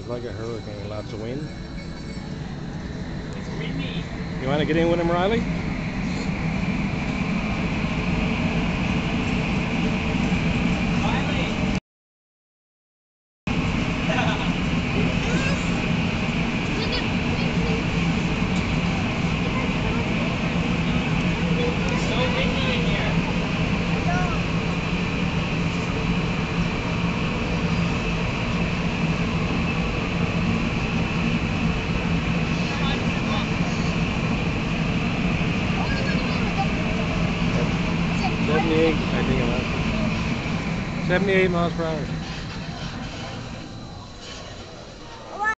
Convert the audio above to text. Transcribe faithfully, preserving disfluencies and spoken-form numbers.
It's like a hurricane, lots of wind. It's windy. You want to get in with him, Riley? Riley! It's so windy in here. seventy-eight, I think it was. seventy-eight miles per hour.